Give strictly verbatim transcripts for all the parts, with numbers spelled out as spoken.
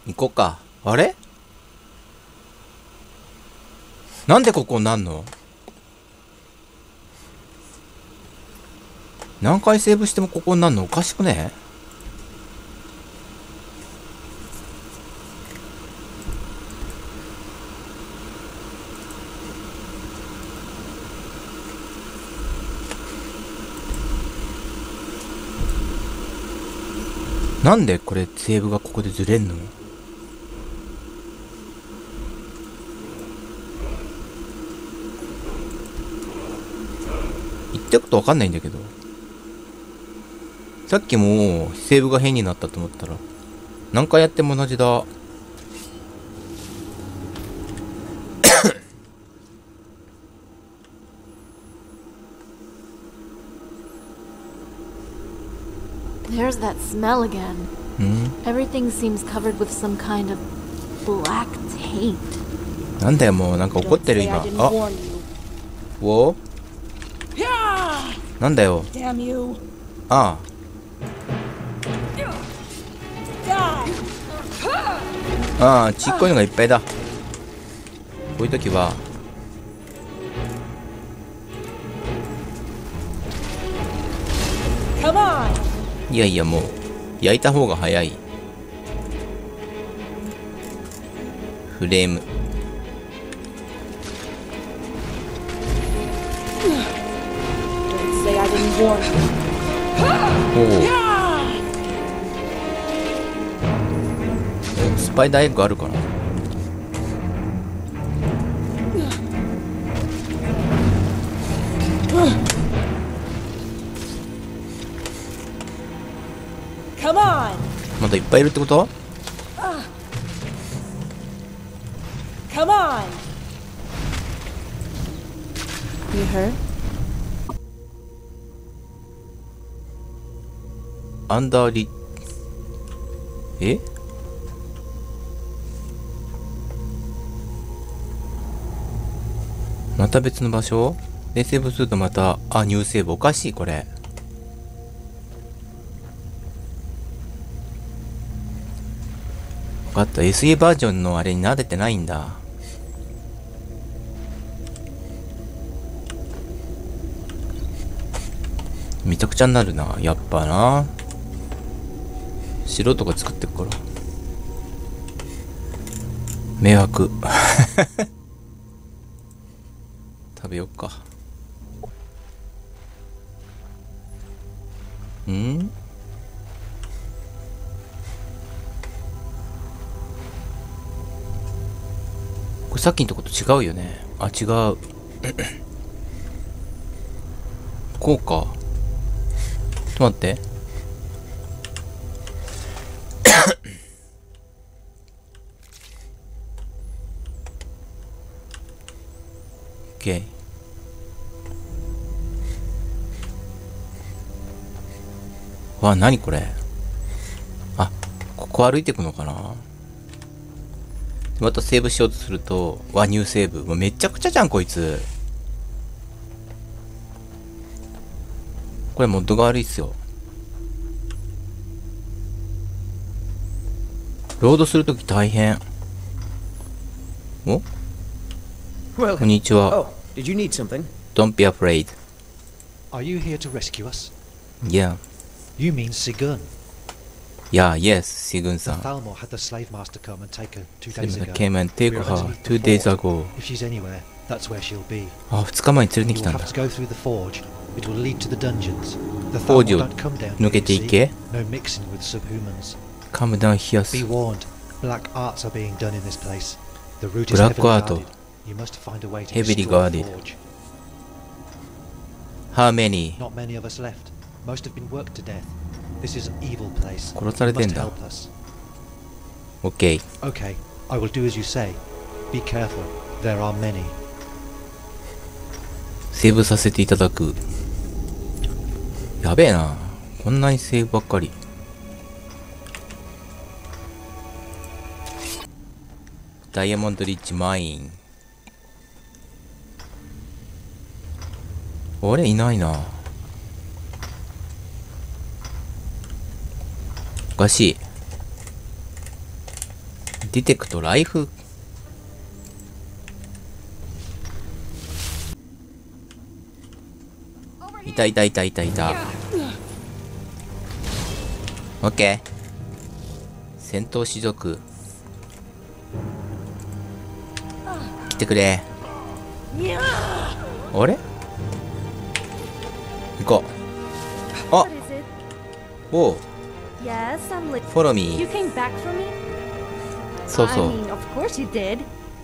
行こうか。あれなんでここになんの？何回セーブしてもここになんのおかしくね？なんでこれセーブがここでずれんの？言ってることわかんないんだけど。さっきもセーブが変になったと思ったら何回やっても同じだ。 There's that smell again. ん？ Everything seems covered with some kind of black taint. なんだよもうなんか怒ってる今。あ、お？なんだよ。ああ。ああ、ちっこいのがいっぱいだ。こういう時は。いやいやもう焼いた方が早い。フレーム。おお。スパイダーエッグあるかな。まだいっぱいいるってこと？ Come on. You hurt? アンダーリえまた別の場所でセーブするとまたあニューセーブおかしいこれ。分かった。 エスイー バージョンのあれに慣れてないんだ。めちゃくちゃになるなやっぱな。素人が作ってるから迷惑。食べよっか。んこれさっきのとこと違うよね。あ、違う。こうか。ちょっと待って。オッケー。わ、なにこれ。あ、ここ歩いてくのかな。またセーブしようとすると、わ、ニューセーブ。もうめっちゃくちゃじゃん、こいつ。これモッドが悪いっすよ。ロードするとき大変。お？こんにちは。 Oh, did you need something? Don't be afraid. Are you here to rescue us? Yeah. You mean Sigun? Yeah, yes, Sigun san. Thalmor had the slave master come and take her two days ago. Came and take We were her to leave two the days fort. ago. If she's anywhere, that's where she'll be. あ、二日前に連れて You きた will んだ。 have to go through the forge. It will lead to the dungeons. The フォージ Thalmor を don't come down 抜 here, けて you いけ。 see. No mixing with subhumans. Come down here. Be warned, black arts are being done in this place. The route is ブラッ heavily クアート。 guarded. You must find a way to Heavily destroy the guarded. forge. How many? Not many of us left. Most have been worked to death. This is an evil place. 殺され You てん must だ。 help us. OK。 Okay, I will do as you say. Be careful. There are many. セーブさせていただく。やべえな。こんなにセーブばっかり。ダイヤモンドリッジマイン。あれいないな。おかしい。 ディテクトライフ。いたいたいたいたいた。オッケー。戦闘士族来てくれ。あれ行こう。あ What is it? おう Yes, I'm li- フォローミ You ー。 came back for me? そうそ I う。 mean, of course you did.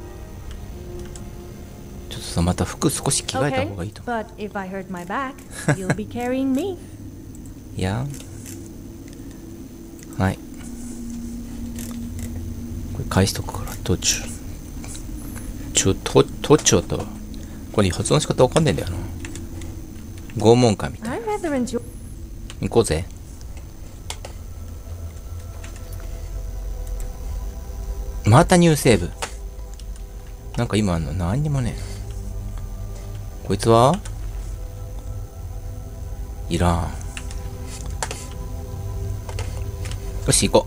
ちょっとさ、また服少し着替えた Okay, 方がいいと。 but if I hurt my back, you'll be carrying me. いやはい。これ返しとくから、途中。ちょ、と、とちょと。これ発音の仕方わかんねえんだよな。拷問官みたい。 I rather enjoy. 行こうぜ。またニューセーブ。なんか今あんの何にもねえ。こいつはいらん。よし、行こ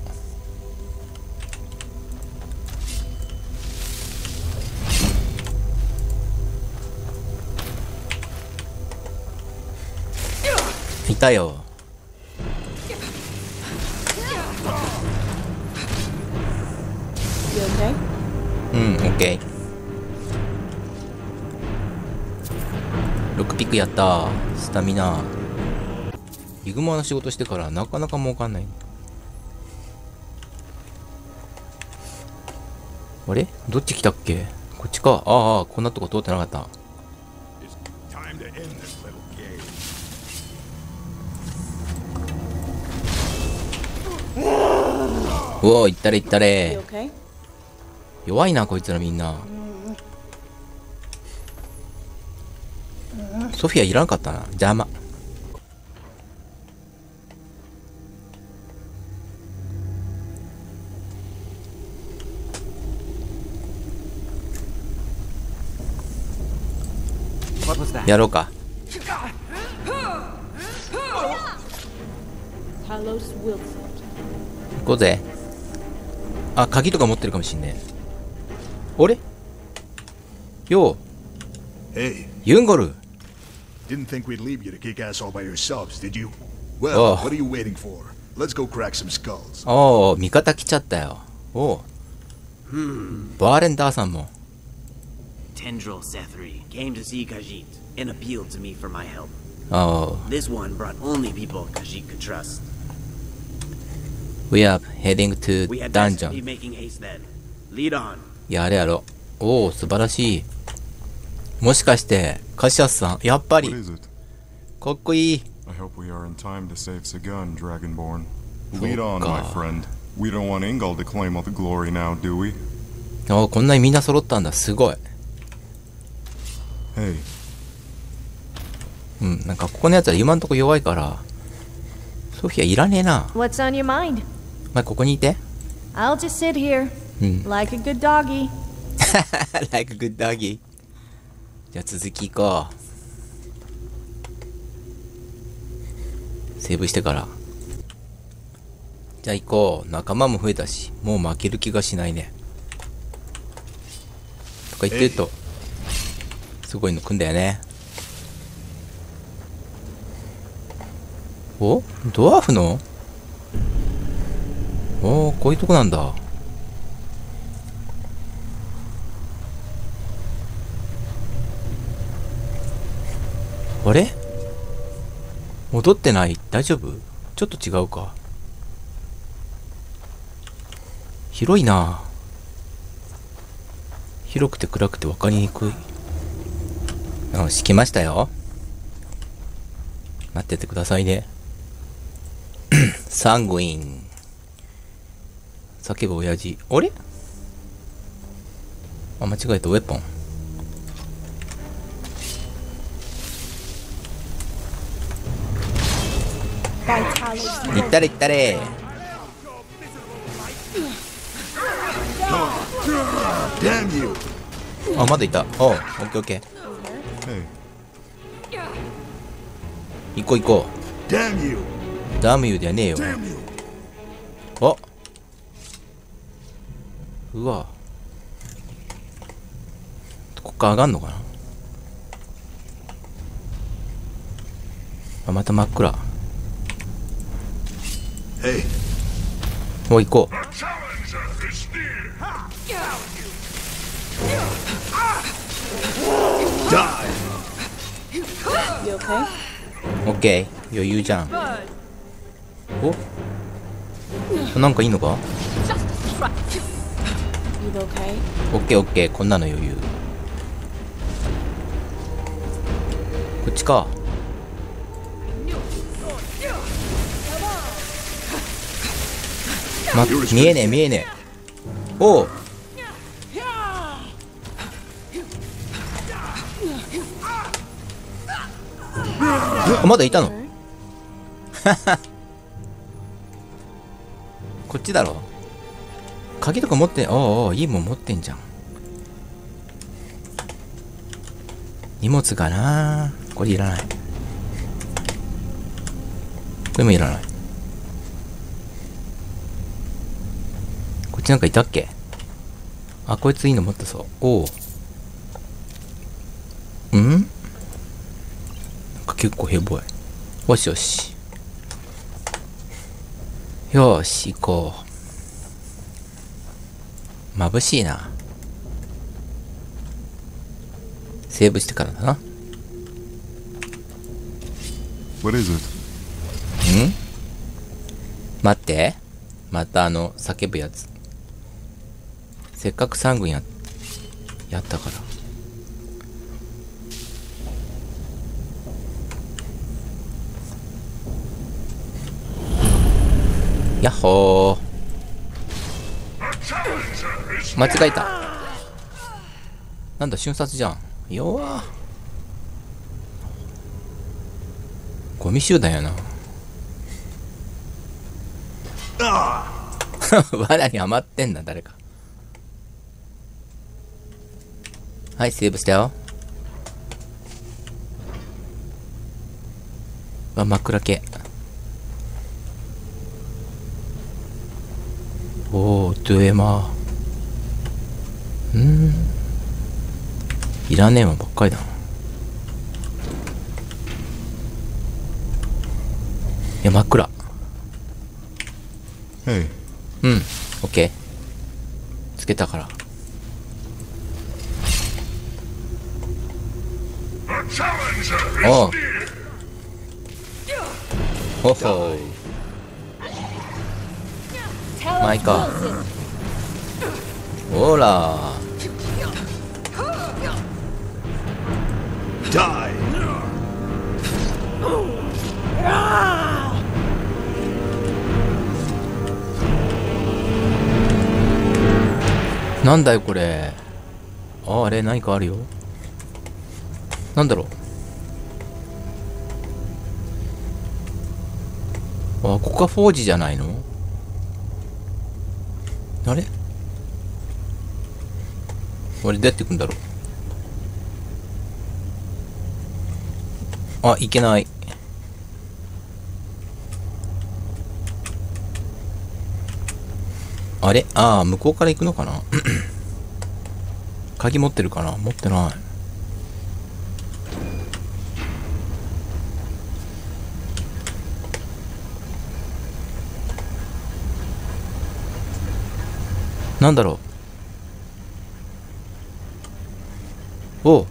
う。いたよ。 You okay? うん、オッケー。ロックピックやったー。スタミナ。ヒグマの仕事してからなかなか儲かんない。あれどっち来たっけ？こっちか。ああ、こんなとこ通ってなかった。うおー、いったれいったれ。 You okay? 弱いな、こいつらみんな。ソフィアいらんかったな。邪魔。やろうか。 Talos Wilson. 行こうぜ。あ、鍵とか持ってるかもしんねえ。あれよう、 Hey, ユンゴル。 didn't think we'd leave you to kick ass all by yourselves, did you? Well, Oh. what are you waiting for? Let's go crack some skulls. おお、味方来ちゃったよ。おう。バーレンダーさんも。 Tendril Sethri came to see Khajiit and appealed to me for my help. おう。 This one brought only people Khajiit could trust. We are heading to We had best be dungeon. making haste then. Lead on. やれやろ。おお、素晴らしい。もしかして、カシアスさん、やっぱ What り、 is it? かっこいい。 I hope we are in time to save Sagun, Dragonborn. Oh, Lead on, my God. friend. We don't want Ingol to claim all the glory now, do we? おお、こんなにみんな揃ったんだ。すごい。 Hey, うん、なんかここのやつは今んとこ弱いから、ソフィアいらねえな。 What's on your mind? お前ここにいて。 I'll just sit here, うん。 like a good doggy. like a good doggy. じゃあ続き行こう。セーブしてから。じゃあ行こう。仲間も増えたし、もう負ける気がしないね。とか言ってると、すごいの来んだよね。お？ドワーフの？おー、こういうとこなんだ。あれ？戻ってない？大丈夫？ちょっと違うか。広いな。広くて暗くて分かりにくい。よし、来ましたよ。待っててくださいね。サングイン。叫ぶ親父。あれ？あ、間違えた。ウェポン。いったれいったれ。 Damn you! あ、まだいた。おう、オッケーオッケー。 hey, 行こう行こ Damn you! う。ダムユじゃねえよ。 Damn you! お、 うわ。こっから上がんのかな。あ、また真っ暗。 Hey. もう行こう。 Die. You okay? オッケー。余裕じゃん。お、なんかいいのか。 You okay? オッケーオッケー。こんなの余裕。こっちか。ま、見えねえ見えねえ。おう。あ、まだいたの。こっちだろ。鍵とか持って、おうおう、いいもん持ってんじゃん。荷物がな。これいらない。これもいらない。こっちなんかいたっけ。あ、こいついいの持ってそう。おう。ん？なんか結構ヘボい。よしよし。よーし、行こう。眩しいな。セーブしてからだな。 What is it? ん？待って。またあの、叫ぶやつ。せっかく三軍や、やったから。やっほー。間違えた。なんだ、瞬殺じゃん。弱。ゴミ集団やな。罠にはまってんだ、誰か。はい、セーブしたよ。あ、真っ暗系。おー、ドゥエマー。んー。いらねえもんばっかりだな。いや、真っ暗。 Hey. うん、オッケー。つけたから。おう。ほほう。マイか。ほら。 Die. なんだよこれ。あ、あれ何かあるよ。なんだろう。あ、ここがフォージじゃないの。あれ、俺どうやって行くんだろう。あ、いけない。あれ、ああ、向こうから行くのかな。鍵持ってるかな。持ってない。なんだろう。おう。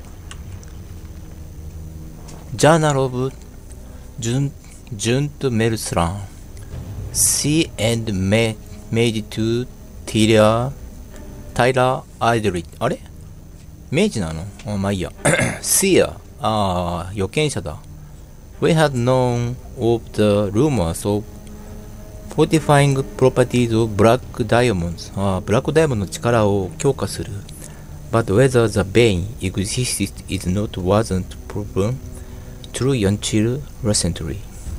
ジャーナルオブジュンジュントメルスラン See and made to Tyler Tyler Idrit。 あれ明治なの。あ、まあいいや。Seer。 ああ、預言者だ。We had known of the rumors of fortifying properties of black diamonds。 ああ、ブラックダイヤモンドの力を強化する。But whether the vein existed is not wasn't proven true until recently.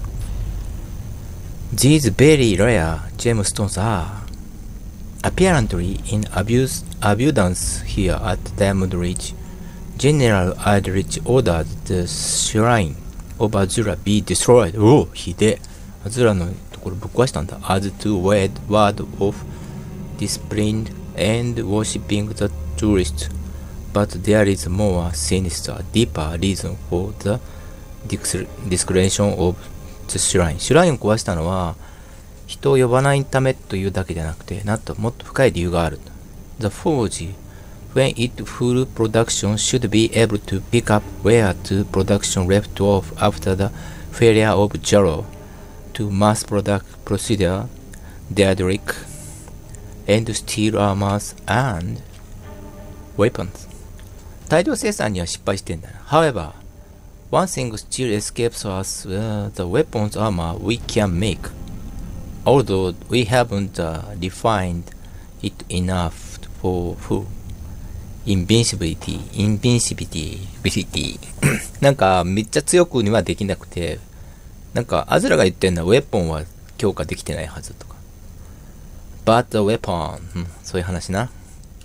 These very rare gemstones are apparently in abuse, abundance here at Diamond Ridge. General Aldrich ordered the shrine of Azura be destroyed. おお、ひでえ。アズラのところぶっ壊したんだ。As to word, word of disciplined and worshipping the tourist, but there is more sinister, deeper reason for the desecration of the shrine. シュラインを壊したのは人を呼ばないためというだけじゃなくて、なんともっと深い理由がある。The forge, when it full production, should be able to pick up where the production left off after the failure of Jaro to mass product procedure, Daedric, and steel armors and weapons. 大量生産には失敗してんだな。However, one thing still escapes us, uh, the weapons armor we can make. Although we haven't uh, refined it enough for full invincibility, invincibility なんかめっちゃ強くにはできなくて、なんかアズラが言ってんのはウェポンは強化できてないはずとか。But the weapon、うん、そういう話な。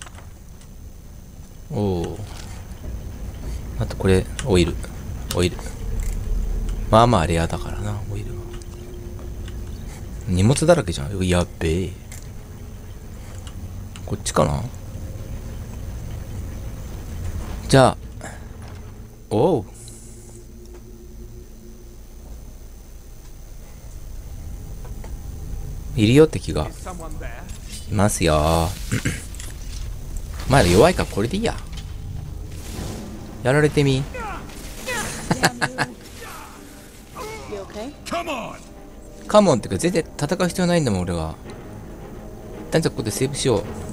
おお。あとこれオイル、オイル。まあまあレアだからな、オイルは。荷物だらけじゃん。やっべえ。こっちかな。じゃあ、おう。いるよ敵が。いますよ。まだ弱いからこれでいいや。やられてみ。カモンってか全然戦う必要ないんだもん俺は。一旦じゃあここでセーブしよう。